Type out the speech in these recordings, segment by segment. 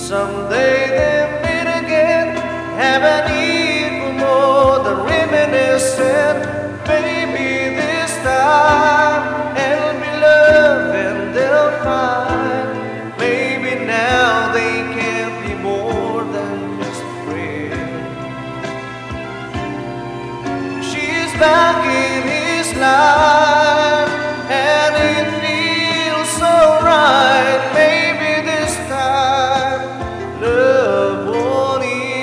Someday they'll meet again, have an even more than reminiscent. Maybe this time it'll be love and they'll find. Maybe now they can't be more than just a friend. She's back in his life and it feels so right. Maybe this time love won't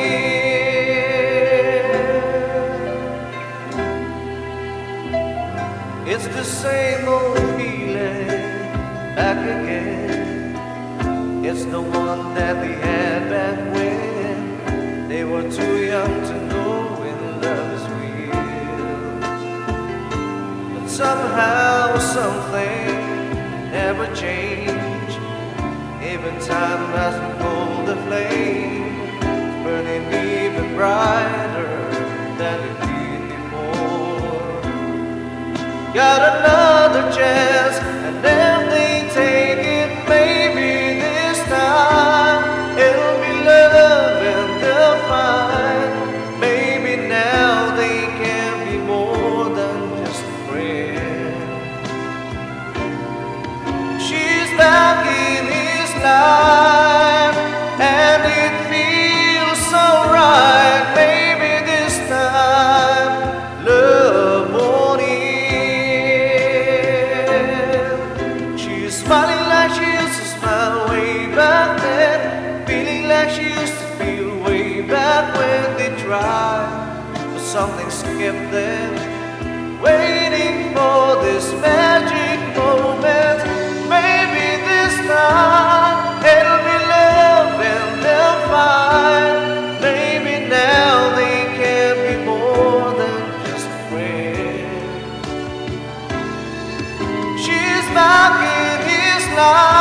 end. It's the same old feeling back again. It's the one that they had back when they were too young to know when love is real. But somehow something never changed. Even time hasn't cooled the flame, burning even brighter than it did before. Got another chance, and if they take it, maybe this time it'll be love and they'll find. Maybe now they can be more than just a friend. She's back in his life and it feels so right. Maybe this time love won't end. She's smiling like she used to smile way back then, feeling like she used to feel way back when they tried, but something skipped them, waiting for this magic moment. Maybe this time it'll be love and they'll find. Maybe now they can be more than just a friend. She's back in his life.